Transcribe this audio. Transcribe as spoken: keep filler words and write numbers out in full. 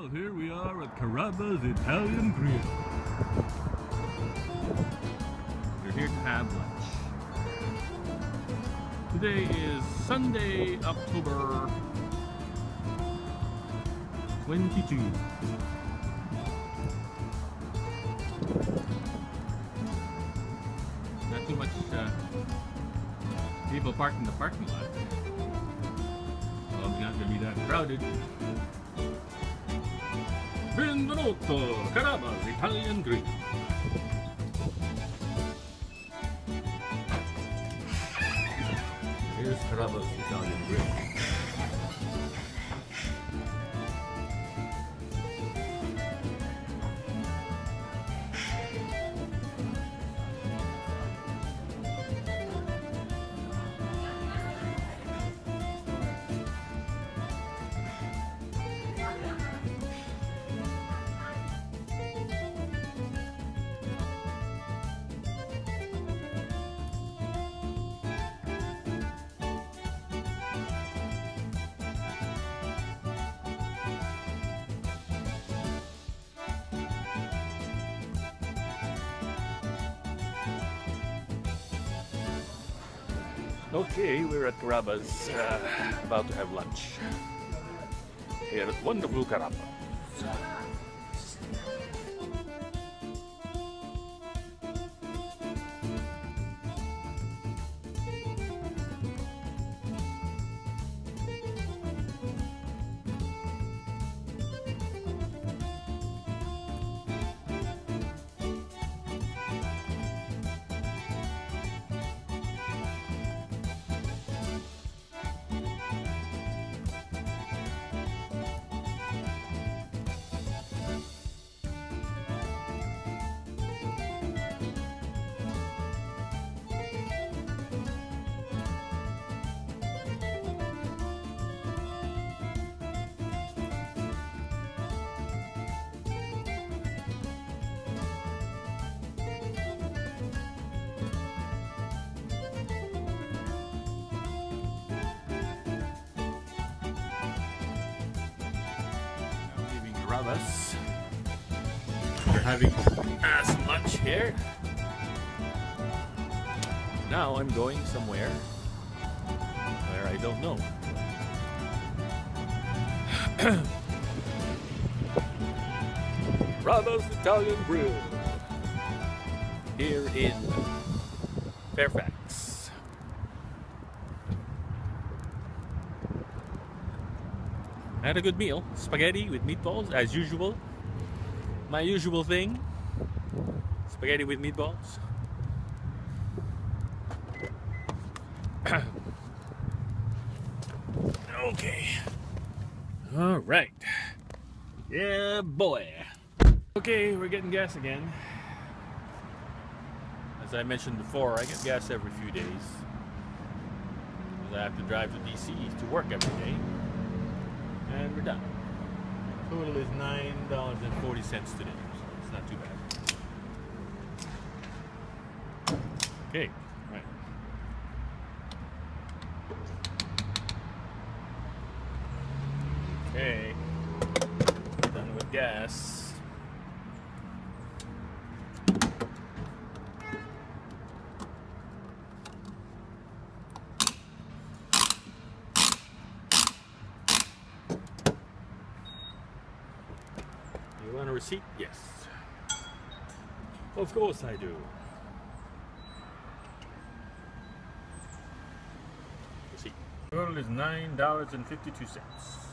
Well, here we are at Carrabba's Italian Grill. We're here to have lunch. Today is Sunday, October twenty-second. Not too much uh, people parked in the parking lot. Well, it's not going to be that crowded. Benvenuto, Carrabba's Italian Grill. Here's Carrabba's Italian Grill. Okay, we're at Carrabba's, uh, about to have lunch. Here at wonderful Carrabba's. Carrabba's. We're having uh, some lunch here. Now I'm going somewhere where I don't know. Carrabba's Italian Grill here in Fairfax. I had a good meal. Spaghetti with meatballs, as usual. My usual thing. Spaghetti with meatballs. Okay. All right. Yeah, boy. Okay, we're getting gas again. As I mentioned before, I get gas every few days. Because I have to drive to D C to work every day. And we're done. Total is nine dollars and forty cents today, so it's not too bad. Okay, right. Okay, done with gas. You want a receipt? Yes. Of course I do. Receipt. Total is nine dollars and fifty-two cents.